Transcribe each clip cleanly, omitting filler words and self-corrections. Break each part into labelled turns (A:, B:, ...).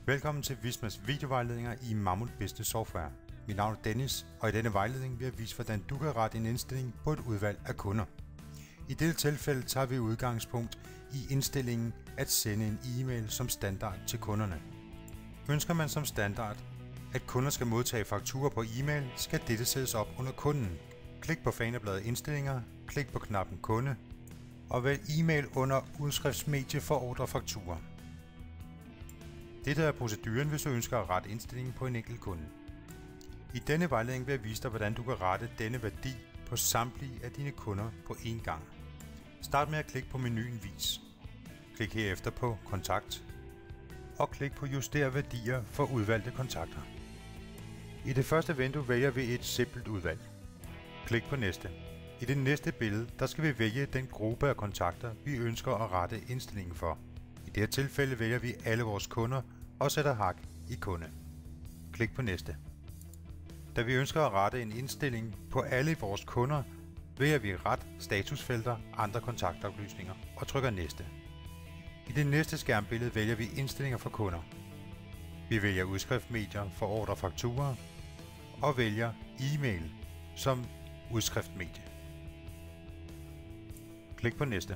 A: Velkommen til Vismas videovejledninger i Mammut Business Software. Mit navn er Dennis, og i denne vejledning vil jeg vise, hvordan du kan rette en indstilling på et udvalg af kunder. I dette tilfælde tager vi udgangspunkt i indstillingen at sende en e-mail som standard til kunderne. Ønsker man som standard, at kunder skal modtage fakturer på e-mail, skal dette sættes op under kunden. Klik på fanebladet Indstillinger, klik på knappen Kunde, og vælg e-mail under udskriftsmedie for ordre fakturer. Dette er proceduren, hvis du ønsker at rette indstillingen på en enkelt kunde. I denne vejledning vil jeg vise dig, hvordan du kan rette denne værdi på samtlige af dine kunder på én gang. Start med at klikke på menuen Vis. Klik herefter på Kontakt og klik på Juster værdier for udvalgte kontakter. I det første vindue vælger vi et simpelt udvalg. Klik på Næste. I det næste billede der skal vi vælge den gruppe af kontakter, vi ønsker at rette indstillingen for. I dette tilfælde vælger vi alle vores kunder og sætter hak i kunde. Klik på Næste. Da vi ønsker at rette en indstilling på alle vores kunder, vælger vi Ret statusfelter, andre kontaktoplysninger og trykker Næste. I det næste skærmbillede vælger vi indstillinger for kunder. Vi vælger udskriftmedier for ordre fakturer og vælger e-mail som udskriftmedie. Klik på Næste.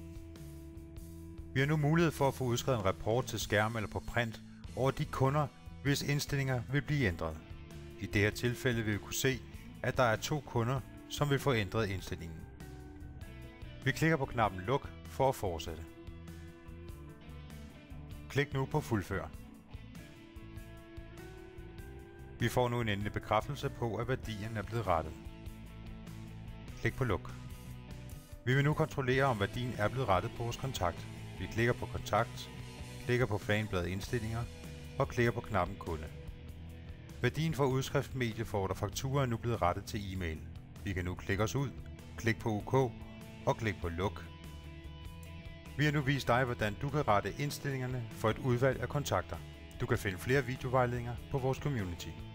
A: Vi har nu mulighed for at få udskrevet en rapport til skærm eller på print over de kunder, hvis indstillinger vil blive ændret. I det her tilfælde vil vi kunne se, at der er 2 kunder, som vil få ændret indstillingen. Vi klikker på knappen Luk for at fortsætte. Klik nu på Fuldfør. Vi får nu en endelig bekræftelse på, at værdien er blevet rettet. Klik på Luk. Vi vil nu kontrollere, om værdien er blevet rettet på vores kontakt. Vi klikker på Kontakt, klikker på fanebladet Indstillinger og klikker på knappen Kunde. Værdien for udskriftmedie for ordre fakturer er nu blevet rettet til e-mail. Vi kan nu klikke os ud, klik på OK og klik på Luk. Vi har nu vist dig, hvordan du kan rette indstillingerne for et udvalg af kontakter. Du kan finde flere videovejledninger på vores community.